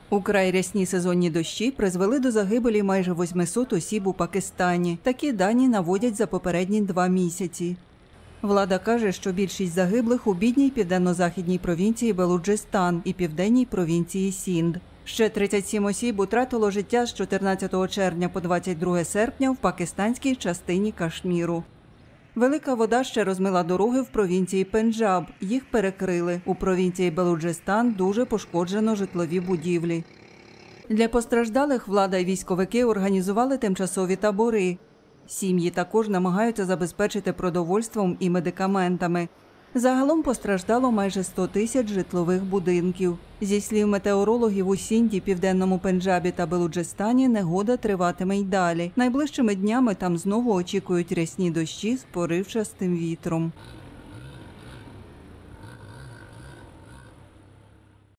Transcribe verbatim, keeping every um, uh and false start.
Украй рясні сезонні дощі призвели до загибелі майже восьмисот осіб у Пакистані. Такі дані наводять за попередні два місяці. Влада каже, що більшість загиблих у бідній південно-західній провінції Балуджистан і південній провінції Сінд. Ще тридцять сім осіб утратило життя з чотирнадцятого червня по двадцять друге серпня в пакистанській частині Кашміру. Велика вода ще розмила дороги в провінції Пенджаб. Їх перекрили. У провінції Балуджистан дуже пошкоджено житлові будівлі. Для постраждалих влада і військовики організували тимчасові табори. Сім'ї також намагаються забезпечити продовольством і медикаментами. Загалом постраждало майже сто тисяч житлових будинків. Зі слів метеорологів, у Сінді, південному Пенджабі та Балуджистані негода триватиме й далі. Найближчими днями там знову очікують рясні дощі з поривчастим вітром.